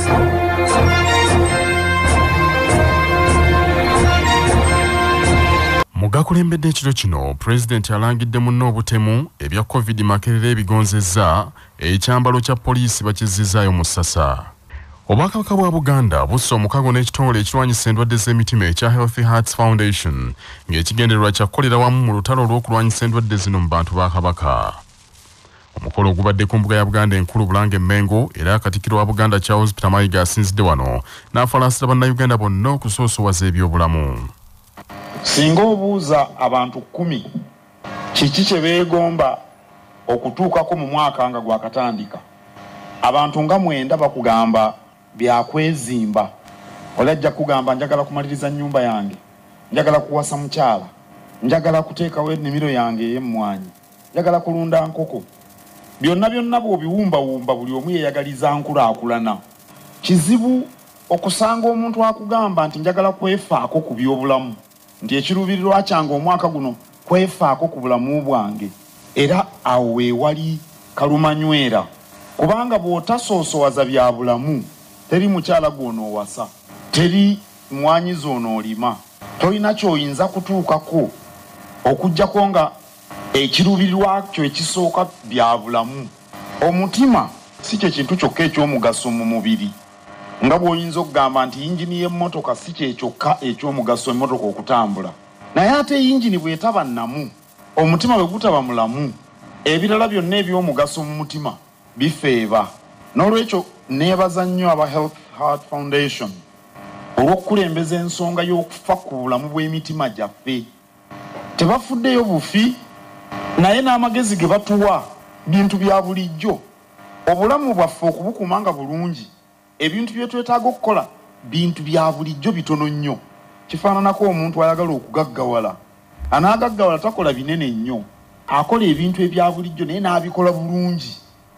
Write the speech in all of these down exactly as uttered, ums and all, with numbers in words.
Mugakulembedde ekiro kino President alangidde munno obutemu ebya COVID makerere ebigonzezza ekyambalo kya poliisi bakizzizaayo mu ssasa. Obwakabaka bwa Buganda bussa omukago n'ekitongole ekirwanyisa endwadde z'emitima ekya Healthy Hearts Foundation ng'ekigendererwa kya kukolera wamu mu lutalo olw'okulwanyisa endwadde zino mu bantu ba Kabaka. Omukolo ogubadde ku mbuga ya Buganda enkulu Bulange Mengo era Katikkiro wa Buganda Charles Peter Mayiga asinzidde wano n'afalaasira bannayuganda bonna okusoosowaza ebyobulamu. Singa obuuza abantu kumi kiki kye beegomba okutuukako mu mwaka nga gwakatandika, abantu nga mwenda bakugamba byakwezimba. Olajja kugamba njagala kumaliriza nnyumba yange, njagala kuwasa mukyala, njagala kuteekawo ennimiro yange ey'emmwanyi, njagala kulunda nkoko. Byonna byonna bw'obiwumbawumba buli omu yeeyagaliza nkulaakulana. Kizibu okusanga omuntu akugamba nti njagala kwefaako ku byobulamu, nti ekiruubirirwa kyange omwaka guno kwefaako ku bulamu bwange, era awo weewali kalumanywera. Kubanga bw'otasoosowaza bya bulamu, teri mukyala gw'onoowasa, teri mmwanyi z'onoolima, tolina ky'oyinza kutuukako okuggyako nga ekiruubirirwa kyo ekisooka bya bulamu. Omutima si kye kintu kyokka eky'omugaso mu mubiri, nga bw'oyinza okugamba nti yingini y'emmotoka si kye kyokka eky'omugaso emmotoka okutambula. Naye ate yingini bw'etaba nnamu, omutima bwe gutaba mulamu, ebirala byonna eby'omugaso mu mutima bifeeba. N'olwekyo neebaza nnyo aba Health Heart Foundation olw'okukulembeza ensonga y'okufa ku bulamu bw'emitima gyaffe. Tebafuddeyo bufi, naye n'amagezi ge batuwa bintu bya bulijjo. Obulamu bwaffe okubukuuma nga bulungi, ebintu bye twetaaga okukola bintu bya bulijjo bitono nnyo. Kifaananako omuntu ayagala okugaggawala. Anaagaggawala takola binene nnyo, akola ebintu ebya bulijjo naye n'abikola bulungi.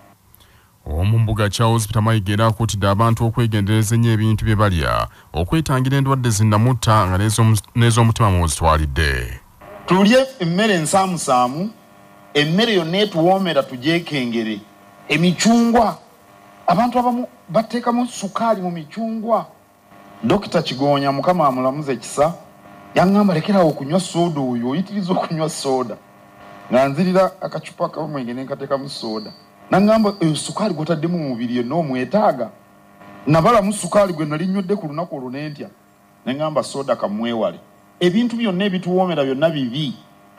Omumbuga Charles Peter Mayiga era akuutidde abantu okwegendereza ennyo ebintu bye balya, okwetangira endwadde zinnamutta nga n'ez'omutima mw'ozitwalidde. Tulye emmere ensaamusaamu, emmere yonna etuwoomera tugyekengere. Emicungwa, abantu abamu bateekamu sukaali mu micungwa. Dokita Kigonya, Mukama amulamuze ekisa, yaŋŋamba lekerawo okunywa sooda oyo, oyitiriza okunywa sooda. Nga nzirira akacupa k'omwenge ne nkateekamu sooda. Naŋŋamba eyo sukaali gw'otaddemu mu mubiri yenna omwetaaga. Nabalamu sukaali gwe nali nywedde ku lunaku olwo ne ntya. Ne ŋŋamba sooda kamwewale. Ebintu byonna ebituwoomera byonna bibi.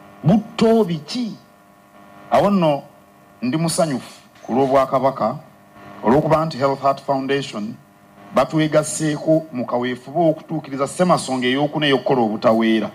Butto biki? Awo nno ndi musanyufu ku lw'Obwakabaka olw'okuba nti Health Heart Foundation batwegasseeko mu kaweefube okutuukiriza ssemasonga ey'okuna ey'okukola obutaweera.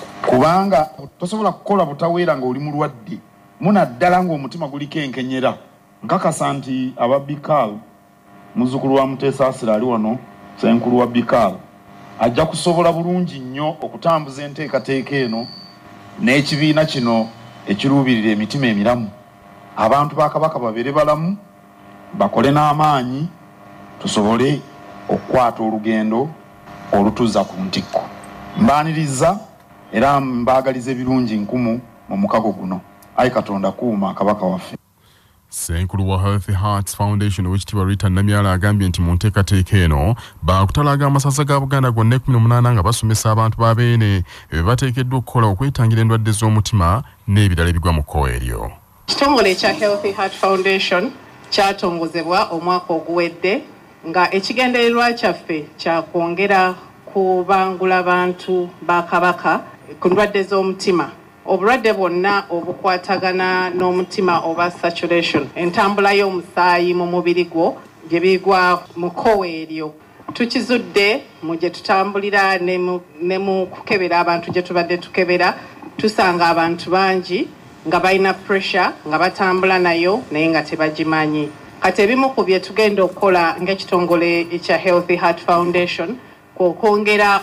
Kubanga tosobola kukola butaweera ng'oli mulwadde, munaddala ng'omutima guliko enkenyera. Nkakasa nti aba Bikal, muzzukulu wa Muteesa Asira ali wano, ssenkulu wa Bikal, ajja kusobola bulungi nnyo okutambuza enteekateeka eno n'ekibiina kino ekiruubirira emitima emiramu. Abantu ba Kabaka babeere balamu, bakole n'amaanyi, tusobole okukwata olugendo olutuzza ku ntikko. Mbaaniriza era mbaagaliza ebirungi nkumu mu mukago guno. Ayi Katonda kuuma Kabaka waffe. Ssenkulu wa Healthy Hearts Foundation Oweekitiibwa Rita Namyala agambye nti mu nteekateeka eno baakutalaga amasaza ga Buganda gonna ekkumi n'omunaana nga basomesa abantu ba Beene be bateekeddwa okukola okwetangira endwadde z'omutima n'ebirala ebigwa mu kkowa eryo. Ekitongole ekya Healthy Heart Foundation kyatongozebwa omwaka oguwedde nga ekigendererwa kyaffe kya kwongera kubangula bantu ba Kabaka ku ndwadde z'omutima. Obulwadde bwonna obukwatagana n'omutima oba saturation, entambula y'omusaayi mu mubiri gwo gye bigwa mu kkowa eryo. Tukizudde mu gye tutambulira ne mu kukebera abantu gye tubadde tukebera, tusanga abantu bangi nga balina pressure nga batambula nayo naye nga tebagimanyi. Kati ebimu ku bye tugenda okukola ng'ekitongole ekya Healthy Heart Foundation kwongera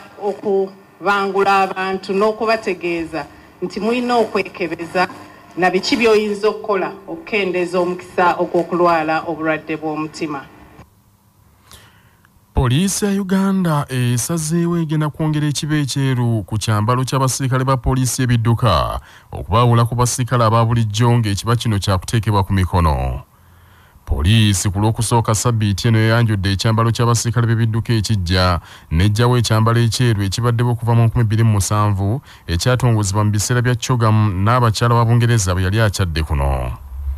okubangula abantu n'okubategeeza nti mulina okwekebeza na biki by'oyinza okukola okukendeeza omukisa ogw'okulwala obulwadde bw'omutima. Poliisi ya Uganda esazeewo egenda kwongera ekiba ekyeru ku kyambalo ky'abasirikale ba poliisi ebidduka okubaawula ku basirikale aba bulijjo ng'ekiba kino kyakuteekebwa ku mikono. Poliisi ku lw'okusooka sabbiiti eno yayanjudde ekyambalo ky'abasirikale b'ebidduka ekijja n'eggyawo ekyambalo ekyeru ekibaddewo okuva mu nkumi bbiri mu musanvu ekyatongozebwa mu biseera bya Chogam n'abakyala ba Bungereza bwe yali akyadde kuno.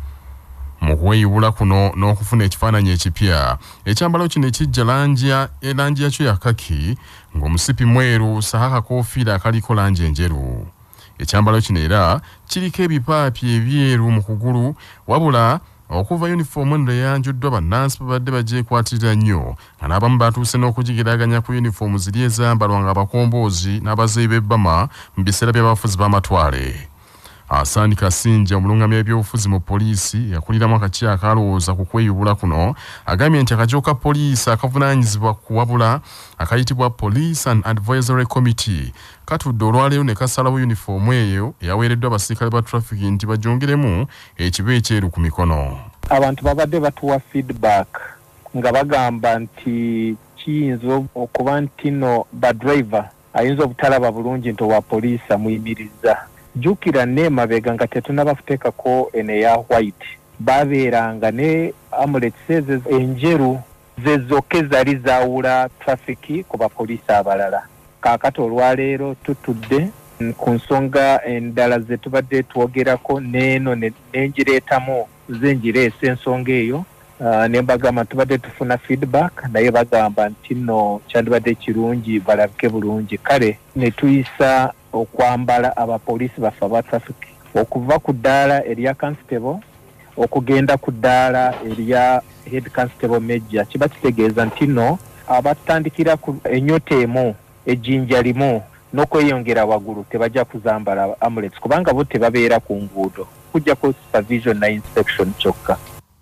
Mu kweyubula kuno n'okufuna ekifaananyi ekipya, ekyambalo kino ekijja langi erangi yakyo ya kaki ng'omusipi mweru saha akakoofiira akaliko langi enjeru. Ekyambalo kino era kiriko ebipaapi ebyeru mu kugulu wabula okuva yunifoomu eno eyanjuddwa bannansi babadde bagyekwatira nnyo nga n'abamu batuuse n'okugigeraganya ku yunifoomu ziri ezambalwa nga abakomboozi n'abazeeyi b'ebbama mu biseera by'abafuzi b'amatwale. Asani Kasinja omulungamya ebyobufuzi mu poliisi yakuliramu akakiiko akalowooza ku kweyubula kuno agambye nti akakiiko ka poliisi akavunaanyizibwa kuwabula akayitibwa Police and Advisory Committee katudde olwaleero ne kasalawo yunifoomu eyo eyaweereddwa abasirikale ba traffic nti bagyongeremu ekiba ekyeru ku mikono. Abantu babadde batuwa feedback nga bagamba nti kiyinza okuba nti no ba driver ayinza obutalaba bulungi nti owa poliisi amuyimiriza. Jukira ne mabega nga tetunabafuteekako eno eya white babeeranga ne amulets ezo enjeru ze zokka ezaali zaawula traffic ku bapoliisi abalala. Kaakati olwaleero tutudde ku nsonga endala ze tubadde twogerako n'eno n'enjireetamu ze njireesa ensonga eyo. Uh, ne mbagamba tubadde tufuna feedback naye bagamba nti nno kyandibadde kirungi balabike bulungi. Kale ne tuyisa okwambala abapoliisi baffe aba traffic okuva ku ddaala erya constable okugenda ku ddaala erya head constable major. Kiba kitegeeza nti nno abatandikira ku enyota emu ejjinja limu n'okweyongera waggulu tebajja kuzambala amulets kubanga bo tebabeera ku nguudo, kujjako supervision na inspection kyokka.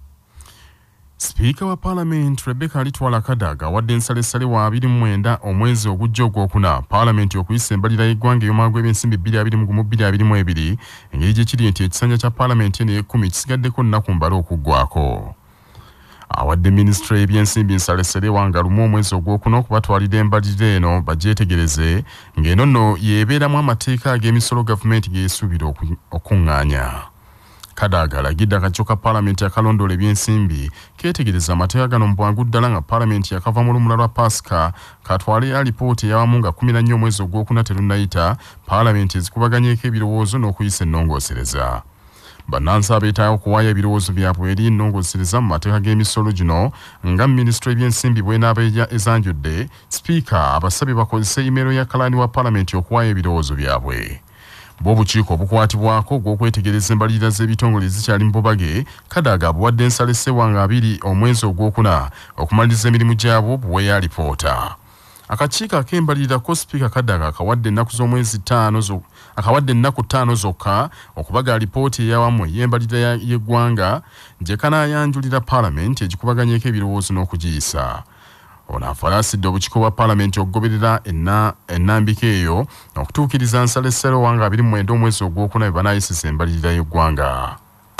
Speaker wa Parliament Rebecca Alitwala Kadaga wadde ensalessale wa abiri mu mwenda omwezi ogujja ogwokuna Parliament okuyisa embalira y'eggwanga ey'omwaka gw'ebyensimbi bbiri abiri mu gumu bbiri abiri mu ebiri engeri gye kiri nti ekisanja kya Parliament eno ekumi kisigaddeko nnaku mbala okuggwako. Awadde Ministry y'ebyensimbi ensalessale wanga lumu omwezi ogwokuna okubatwalira embalirira eno bagyetegereze ng'eno nno yeebeeramu amateeka ag'emisolo gavumenti geesuubira okuŋŋaanya. Kadaga alagidde akakiiko ka Parliament akalondoola ebyensimbi keetegereza amateeka gano mu bwangu ddala nga Parliament yakava mu lumula lwa Pasika katwale alipooti eyawamu nga kumi na nnya omwezi ogwokuna terunnayita Parliament ezikubaganyeeko ebirowoozo n'okuyisa ennongoosereza. Bannansi abeetaaga okuwaayo ebirowoozo byabwe eri ennongoosereza mu mateeka g'emisolo gino nga Minisitule y'ebyensimbi bw'enaaba ezanjudde, Sipiika abasabye bakozese imero ya kalaani wa Parliament okuwaayo ebirowoozo byabwe. Bw'obukiiko obukwatibwako gw'okwetegereza embalirira z'ebitongole zikyali mu bubage, Kadaga abuwadde ensalese wanga abiri omwezi ogwokuna okumaliriza emirimu gyabwo buweeyo alipoota. Akakiiko ak'embalirira ko Sipiika Kadaga akawadde ennaku z'omwezi ttaano zo akawadde ennaku ttaano zokka okubaga alipooti eyawamu ey'embalirira y'eggwanga gye kanaayanjulira Parliament egikubaganyeeko ebirowoozo n'okugiyisa. Ono afalaasidde obukiiko bwa Parliament okugoberera ennambika eyo okutuukiriza nsalessale wanga abiri mu mwenda omwezi ogwokuna bwe banaayisisa embalirira y'eggwanga.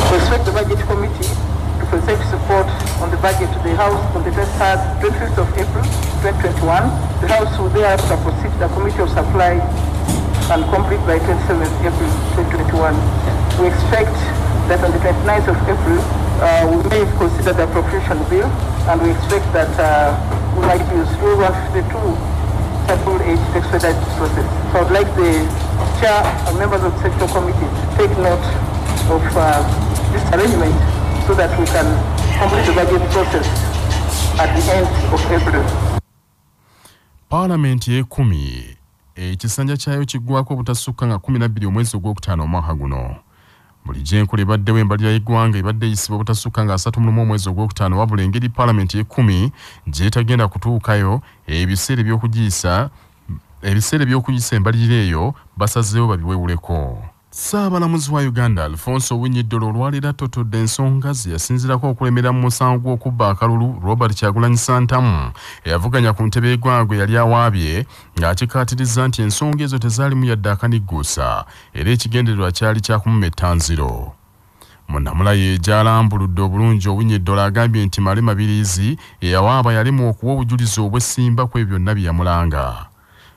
To present support on the budget to the House on the twenty-fifth of April twenty twenty-one. The House will thereafter proceed to the Committee of Supply and complete by twenty-seventh April twenty twenty-one. We expect that on the twenty-ninth of April uh, we may consider the appropriation bill, and we expect that uh, we might use Rule one fifty-two Title H to expedite this process. So I would like the Chair and members of the Sector Committee to take note of uh, this arrangement, so that we can complete the budget process at the end of April. Parliament y'ekumi ekisanja kyayo kiggwako obutasukka nga kumi na bbiri omwezi ogwokutaano omwaka guno. Buli gyenkola ebaddewo embalirira y'eggwanga ebadde eyisibwa obutasukka nga asatu mu lumu omwezi ogwokutaano wabula engeri Parliament y'ekumi gyetagenda kutuukayo ebiseera by'okugiyisa ebiseera by'okuyisa embalirira eyo basazeewo babiwewuleko. Ssaabalamuzi wa Uganda Alfonso Winyiddolo olwaleero attotodde ensonga ze yasinzirako okulemera mu musango gw'okubba akalulu Robert Kyagulanyi Ssentamu eyavuganya ku ntebe y'eggwanga yali awaabye ng'akikaatiriza nti ensonga ezo tezaalimu yadde akanigguusa era ekigendererwa kyali kya kumumma ettanziro. Munnamula ye gy'alambuludde obulungi Owinyiddolo agambye nti Male Mabirizi eyawaaba yalimu okuwa obujulizi obw'essimba ku ebyo byonna bye yamulanga.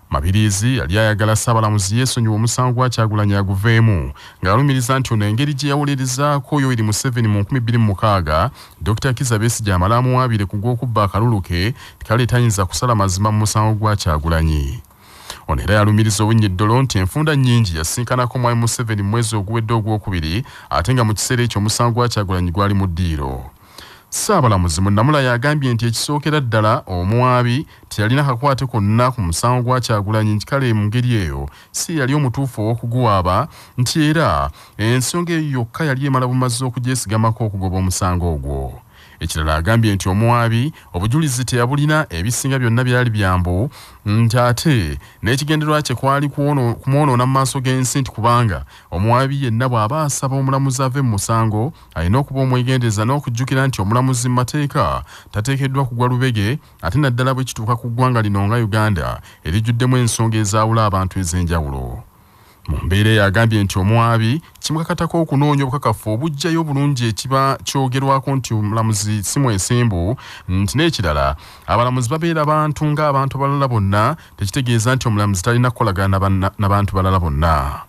Mabirizi yali ayagala Ssaabalamuzi yeesonyiwa omusango gwa Kyagulanyi aguveemu ng'alumiriza nti ono engeri gye yawulirizaako Yoweri Museveni mu nkumi bbiri mu mukaaga Dokita Kizza Besigye amala amuwaabire ku gw'okubba akalulu ke kale tayinza kusala mazima mu musango gwa Kyagulanyi. Ono era yalumiriza Owiny-Dollo nti enfunda nnyingi yasinkanako Mwami Museveni mu mwezi oguwedde ogwokubiri ate nga mu kiseera ekyo omusango gwa Kyagulanyi gwali mu ddiiro. Ssaabalamuzi Munnamula yagambye nti ekisookera ddala omuwaabi teyalina kakwate konna ku musango gwa Kyagulanyi nti kale mu ngeri eyo si yali omutuufu ow'okuguwaaba nti era ensonga eyo yokka yali emala bumaze okugyesigamako okugoba omusango ogwo. Ekirala agambye nti omuwaabi obujulizi teyabulina ebisinga byonna byali byambu nti ate n'ekigendererwa kye kwali kumwonoona mu maaso g'ensi nti kubanga omuwaabi yenna bw'aba asaba omulamuzi ave mu musango alina okuba omwegendereza n'okujjukira nti omulamuzi mu mateeka tateekeddwa kugwa lubege ate naddala bwe kituuka ku ggwanga lino nga Uganda erijjuddemu ensonga ezaawula abantu ez'enjawulo. Mu mbeera yagambye nti omuwaabi kimukakatako okunoonya obukakafu obujjayo bulungi ekiba kyogerwako nti omulamuzi si mwesimbu nti n'ekirala abalamuzi babeera bantu ng'abantu abalala bonna tekitegeeza nti omulamuzi talina kukolagana n'abantu balala bonna.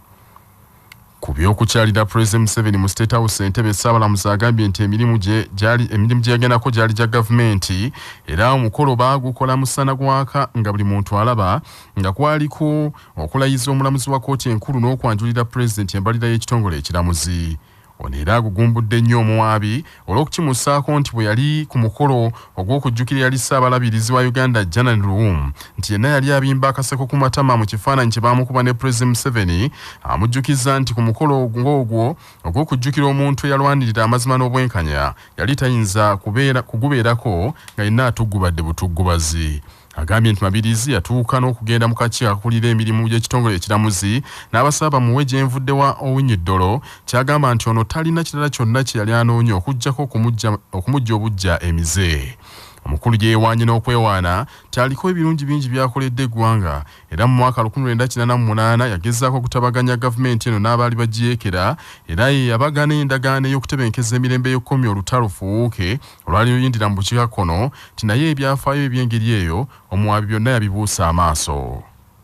Ku by'okukyalira Pulezidenti Museveni mu State House Entebbe, Ssaabalamuzi agambye nti emirimu gye yagendako gyali gya gavumenti era omukolo baagukola musana gwaka nga buli muntu alaba nga kwaliko okulayiza omulamuzi wa kkooti enkulu n'okwanjulira Pulezidenti embalira y'ekitongole ekiramuzi. Ono era agugumbudde nnyo omuwaabi olw'okukimusaako nti bwe yali ku mukolo ogw'okujjukira yali Ssaabalabirizi wa Uganda Janan Luwum nti yenna yali abimba akaseko ku matama mu kifaananyi kye baamukuba ne Pulezidenti Museveni amujjukiza nti ku mukolo ng'ogwo ogw'okujjukira omuntu eyalwanirira amazima n'obwenkanya yali tayinza kugubeerako nga yenna atuggubadde butuggubazi. Agambye nti Mabirizi yatuuka n'okugenda mu kakiiko akakulira emirimu gy'ekitongole ekiramuzi n'abasaba muwe gye nvudde wa Owiny-Dollo kyagamba nti ono talina kirala kyonna kye yali anoonya okuggyako okumujja obujja emize. Omukulu gye yeewaanye n'okwewaana kyaliko ebirungi bingi byakoledde eggwanga era mu mwaka lukumi lwenda kinaana mu munaana yagezaako okutabaganya gavumenti eno n'abaali bagiyeekera era ye yabagana endagaano ey'okutebenkeza emirembe y'okkomya olutalo lufuuke olwali luyindira mu bukiikakkono nti naye ebyafaayo eby'engeri eyo omuwaabi byonna yabibuusa amaaso.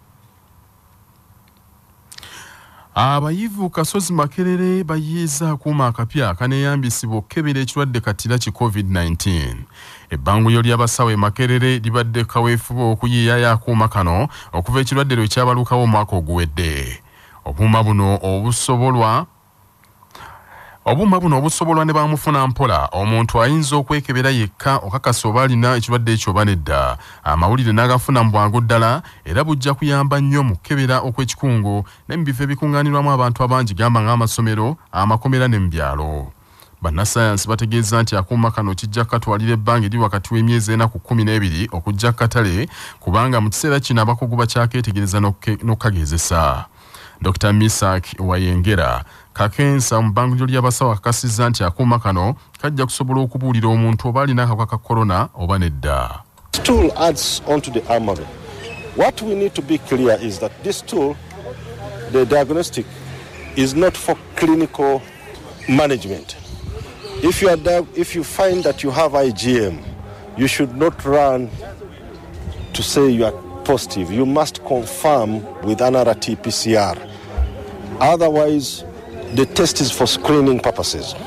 Abayivu Kasozi Makerere bayiiza akuuma akapya akaneeyambisibwa okukebera ekirwadde katira ki COVID nineteen. Ebbanguliro ly'abasawo e Makerere libadde kaweefuba okuyiiyayo akuuma kano okuva ekirwadde lwe kyabalukawo omwaka oguwedde. Obuuma buno obusobolwa Obuuma buno obusobolwa ne bamufuna mpola omuntu ayinza okwekebera yekka okakasa oba alina ekirwadde ekyo oba nedda. Amawulire n'agafuna mu bwangu ddala era bujja kuyamba nnyo mu kukebera okw'ekikungo ne mu bifo ebikuŋŋaanirwamu abantu abangi gamba ng'amasomero, amakomera ne mu byalo. Bannasayansi bategeeza nti akuuma kano kijja katwalira ebbanga eri wakati w'emyezi ena ku kkumi n'ebiri okujja katale kubanga mu kiseera kino abakugu bakyakeetegereza n'okukagezesa. Doctor Misak Wayengera Kakensa mu bbanguliro ly'abasawo akakasizza nti akuuma kano kajja kusobola okubuulira omuntu oba alina akawuka ka korona oba nedda. This tool adds onto the armory. What we need to be clear is that this tool, the diagnostic, is not for clinical management. If you are if you find that you have I G M, you should not run to say you are positive. You must confirm with another T P C R. Otherwise, the test is for screening purposes.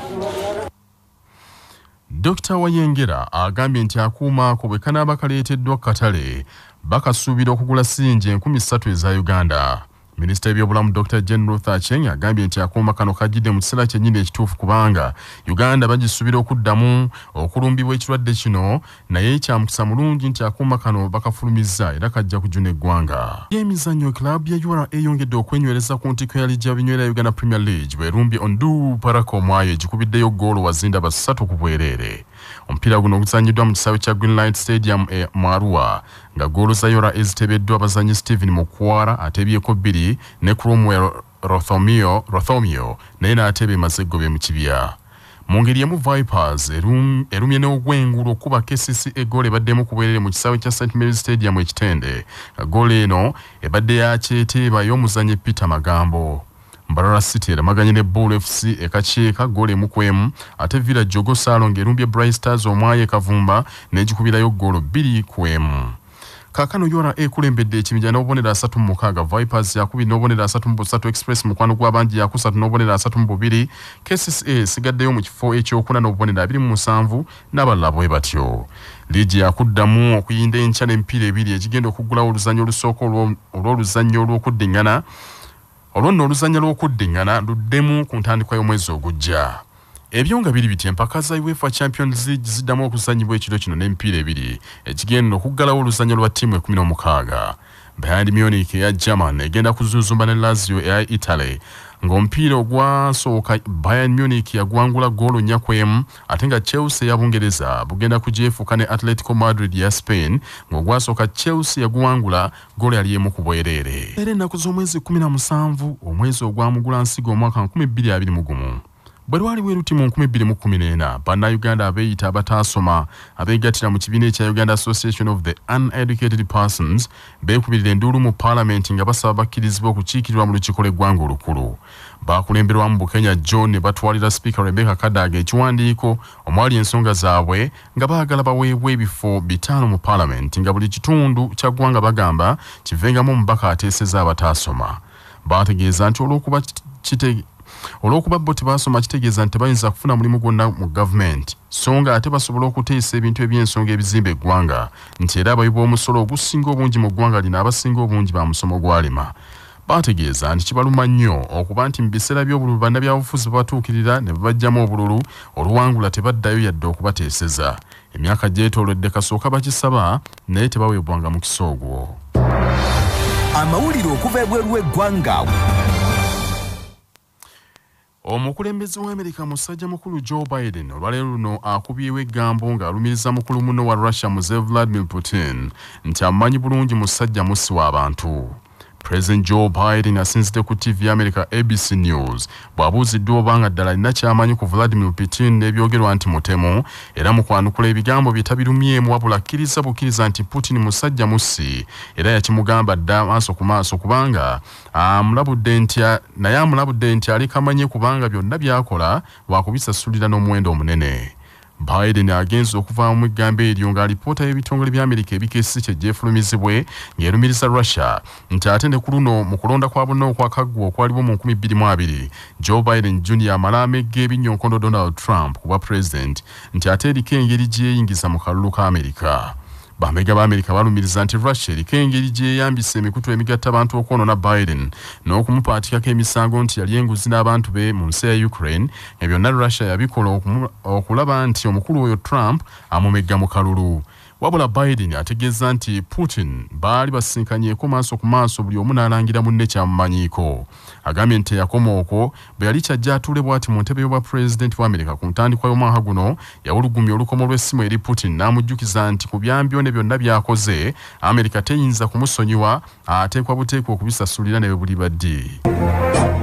Doctor Wayengera agambye nti akuuma ako bwe kanaaba kaleeteddwa katale bakasuubira okugula siringi enkumi ssatu eza Uganda. Minisita w'ebyobulamu Doctor Jane Ruth Aceng agambye nti akuuma kano kajjidde mu kiseera kyennyini ekituufu kubanga Uganda bagisuubira okuddamu okulumbibwa ekirwadde kino naye kyamukisa mulungi nti akuuma kano bakafulumizza era kajja kujuna eggwanga. Emizannyo kilaabu ya U R A eyongedde okwenywereza ku ntikko ya liigi y'abinywera ya Uganda Premier League bwerumbye Ondu Paraka Omwayo egikubiddeyo ggoolo wazinda basatu ku bwereere. Omupiira guno guzannyiddwa mu kisaawe kya Greenlight Stadium e Marua nga ggoolo za U R A eziteebeddwa abazannyi Stephen Mukwara ateebyeko bbiri ne Cromwell Rothomio Rothomio naye n'ateeba emazegobe mu kibya. Mu ngeri emu Vipers erum, erumye n'ogwengulu okuba K C C eggoolo ebaddemu ku bwereere mu kisaawe kya Saint Mary's Stadium ekitende. Ggoolo eno ebadde yakyeteeba y'omuzannyi Peter Magambo. Mbarara City eramaganye ne Bull F C ekakiika ggoolo emu ku emu ate Villa Jogo Salo ng'erumbye Bright Stars Omwayo Kavumba n'egikubirayo ggoolo bbiri ku emu. Kakano U R A ekulembedde ekibinja n'obubonero asatu mu mukaaga, Vipers yakubiri n'obubonero asatu mu busatu, Express mukwano gw'abangi yakusatu n'obubonero asatu mu bubiri, K C C A sigaddeyo mu kifo ekyokuna n'obubonero abiri mu musanvu n'abalala bwe batyo. Ligi yakuddamu okuyinda enkya n'emipiira ebiri ekigenda okuggulawo oluzannya olusooka olw'oluzannya olw'okuddingana olwo nno oluzannya lw'okuddingana luddemu ku ntandikwa y'omwezi ogujja. Ebyo nga biri biti empaka za UEFA Champions League ziddamu okuzannyibwa ekiro kino n'emipiira ebiri ekigenda okuggalawo oluzannya lwa ttiimu ekkumi n'omukaaga. Bayern Munich eya German egenda kuzuuzumba ne Lazio eya Italy ng'omupiira ogwasooka Bayern Munich yagwangula goolo nnya ku emu ate nga Chelsea eya Bungereza bugenda kugyefuuka ne Atletico Madrid ya Spain ng'ogwasooka Chelsea yagwangula goolo yali emu ku bwereere. Era ennaku z'omwezi kkumi na musanvu omwezi ogwamugula nsigo omwaka nkumi bbiri abiri mu gumu. Bwe lwali bwe luti mu nkumi bbiri mu kkumi n'ena bannayuganda abeeyita abataasoma abeegattira mu kibiina ekya Uganda Association of the Uneducated Persons beekubirira enduulu mu paalamenti nga basaba bakkirizibwa okukiikirirwa mu lukiiko lw'eggwanga olukulu. Baakulemberwamu Bukenya John ne batwalira Speaker Rebecca Kadaga ekiwandiiko omwali ensonga zaabwe nga baagala baweebwe ebifo bitaano mu paalamenti nga buli kitundu kya ggwanga bagamba kivengamu omubaka ateeseza abataasoma. Baategeeza nti olw'okuba kite olw'okuba bo tebaasoma kitegeeza nti tebayinza kufuna mulimu gwonna mu gavumenti so nga ate basobola okuteesa ebintu eby'ensonga ebizimba eggwanga nti era abawi b'omusolo ogusinga obungi mu ggwanga lino abasinga obungi ba musomo gwalima. Baategeeza nti kibaluma nnyo okuba nti mu biseera by'obululu bannabyabufuzi babatuukirira ne babajjamu obululu oluwangula tebaddayo yadde okubateeseza. Emyaka gyetoolodde kasooka bakisaba naye tebaweebwanga mukisa ogwo. Amawulire okuva ebweru w'eggwanga. Omukulembeze wa Amerika musajja mukulu Joe Biden olwaleero luno akubyewo eggambo ng'alumiriza mukulu muno wa Russia muze Vladimir Putin nti amanyi bulungi musajja musi w'abantu. President Joe Biden asinzidde ku T V ya America A B C News bw'abuuziddwa obanga ddala alina ky'amanyi ku Vladimir Putin n'ebyogerwa nti mutemu era mu kwanukula ebigambo bye tabirumyemu wabula akkiriza bukkiriza nti Putin musajja musi era yakimugamba dda maaso ku maaso kubanga amulabudde nti naye amulabudde nti alikamanye kubanga byonna byakola lwakubisasulira n'omuwendo omunene. Biden agenze okuva mu ggambo eryo ng'alipoota y'ebitongole bya Amerika ebikessi kye gyefulumizibwe ng'erumiriza Russia nti ate ne ku luno mu kulonda kwa bonna okwakaggwa okwaliwo mu nkumi bbiri mu abiri Joe Biden Junior amala amegga ebinnyokondo Donald Trump kuba president nti ate eriko engeri gyeyingiza mu kalulu ka Amerika. Bamega ba Amerika balumiriza nti Russia eriko engeri gyeyambisa emikutu emigatta abantu okwonoona Biden n'okumupaatikako emisango nti yali enguzi n'abantu be mu nsi ya Ukraine ebyo byonna Russia yabikola okulaba nti omukulu oyo Trump amumegga mu kalulu. Wabula Biden ategeeza nti Putin baali basinkanyeeko maaso ku maaso buli omu n'alangira munne kyamumanyiiko. Agambye nti yakoma okwo bwe yali kyajja atuule bw'ati mu ntebe y'obwa pulezidenti wa Amerika ku ntandikwa y'omwaka guno yawulugumya olukomo lw'essimu eri Putin n'amujjukiza nti ku byambyone byonna byakoze Amerika teyinza kumusonyiwa ateekwa buteekwa okubisasulira ne bwe buli baddi.